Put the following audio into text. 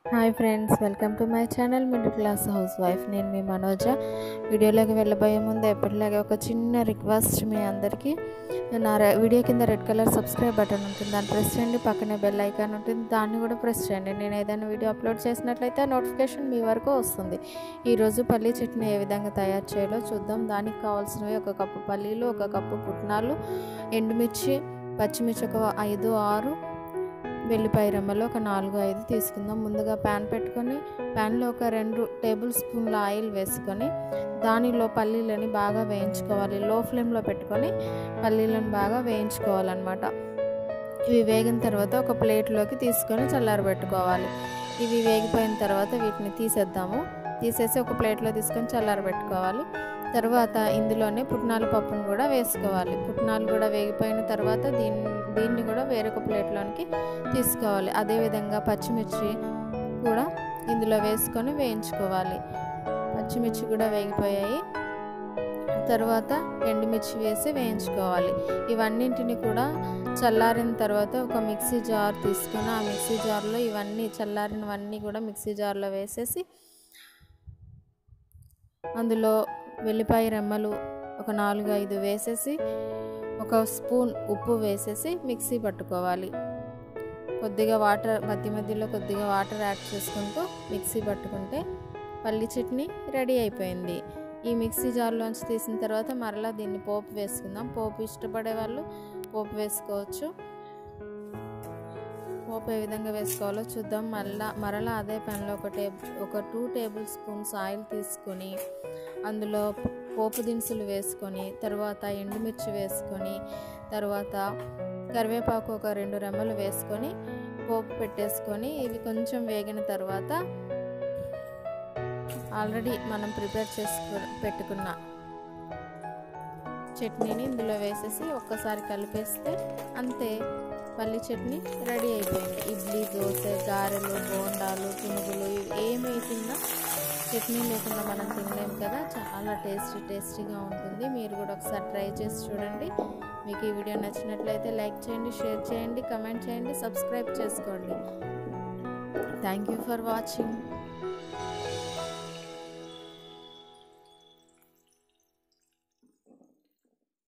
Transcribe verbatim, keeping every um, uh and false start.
Hi friends, welcome to my channel middle class house wife. నేను మీ మనోజ. వీడియోలోకి వెళ్ళబోయే ముందు ఎప్పటిలాగే ఒక చిన్న రిక్వెస్ట్ మీ అందరికీ. నా వీడియో కింద రెడ్ కలర్ సబ్స్క్రైబ్ బటన్ ఉంటుంది, దాన్ని ప్రెస్ చేయండి. పక్కనే బెల్ ఐకాన్ ఉంటుంది, దాన్ని కూడా ప్రెస్ చేయండి. నేను ఏదైనా వీడియో అప్లోడ్ చేసినట్లయితే నోటిఫికేషన్ మీ వరకు వస్తుంది. ఈరోజు పల్లీ చట్నీ ఏ విధంగా తయారు చేయాలో చూద్దాం. దానికి కావాల్సినవి ఒక కప్పు పల్లీలు, ఒక కప్పు పుట్నాలు, ఎండుమిర్చి, పచ్చిమిర్చి ఒక ఐదు ఆరు, వెల్లిపాయ రెమ్మలు ఒక నాలుగు ఐదు తీసుకుందాం. ముందుగా ప్యాన్ పెట్టుకొని ప్యాన్లో ఒక రెండు టేబుల్ స్పూన్ల ఆయిల్ వేసుకొని దానిలో పల్లీలని బాగా వేయించుకోవాలి. లో ఫ్లేమ్లో పెట్టుకొని పల్లీలను బాగా వేయించుకోవాలన్నమాట. ఇవి వేగిన తర్వాత ఒక ప్లేట్లోకి తీసుకొని చల్లారబెట్టుకోవాలి. ఇవి వేగిపోయిన తర్వాత వీటిని తీసేద్దాము. తీసేసి ఒక ప్లేట్లో తీసుకొని చల్లారబెట్టుకోవాలి. తర్వాత ఇందులోనే పుట్నాల పప్పును కూడా వేసుకోవాలి. పుట్నాలు కూడా వేగిపోయిన తర్వాత దీన్ని దీన్ని కూడా వేరొక ప్లేట్లోనికి తీసుకోవాలి. అదేవిధంగా పచ్చిమిర్చి కూడా ఇందులో వేసుకొని వేయించుకోవాలి. పచ్చిమిర్చి కూడా వేగిపోయాయి. తర్వాత ఎండుమిర్చి వేసి వేయించుకోవాలి. ఇవన్నింటిని కూడా చల్లారిన తర్వాత ఒక మిక్సీ జార్ తీసుకుని ఆ మిక్సీ జార్లో ఇవన్నీ చల్లారినవన్నీ కూడా మిక్సీ జార్లో వేసేసి అందులో వెల్లిపాయ రెమ్మలు ఒక నాలుగు ఐదు వేసేసి ఒక స్పూన్ ఉప్పు వేసేసి మిక్సీ పట్టుకోవాలి. కొద్దిగా వాటర్ మధ్య మధ్యలో కొద్దిగా వాటర్ యాడ్ చేసుకుంటూ మిక్సీ పట్టుకుంటే పల్లి చట్నీ రెడీ అయిపోయింది. ఈ మిక్సీ జార్లోంచి తీసిన తర్వాత మరలా దీన్ని పోపు వేసుకుందాం. పోపు ఇష్టపడే వాళ్ళు పోపు వేసుకోవచ్చు. పోపు ఏ విధంగా వేసుకోవాలో చూద్దాం. మళ్ళా మరలా అదే ప్యాన్లో ఒక టేబుల్ ఒక టూ టేబుల్ స్పూన్స్ ఆయిల్ తీసుకొని అందులో పోపు దినుసులు వేసుకొని తర్వాత ఎండుమిర్చి వేసుకొని తర్వాత కరివేపాకు ఒక రెండు రెమ్మలు వేసుకొని పోపు పెట్టేసుకొని ఇవి కొంచెం వేగిన తర్వాత ఆల్రెడీ మనం ప్రిపేర్ చేసుకు పెట్టుకున్న చట్నీని ఇందులో వేసేసి ఒక్కసారి కలిపేస్తే అంతే, పల్లి చట్నీ రెడీ అయిపోయింది. ఇడ్లీ, దోశ, గారెలు, బోండాలు, పునుగులు ఏమి తిన్నా చట్నీ లేకుండా మనం తినలేము కదా. చాలా టేస్టీ టేస్టీగా ఉంటుంది. మీరు కూడా ఒకసారి ట్రై చేసి చూడండి. మీకు ఈ వీడియో నచ్చినట్లయితే లైక్ చేయండి, షేర్ చేయండి, కమెంట్ చేయండి, సబ్స్క్రైబ్ చేసుకోండి. Thank you for watching.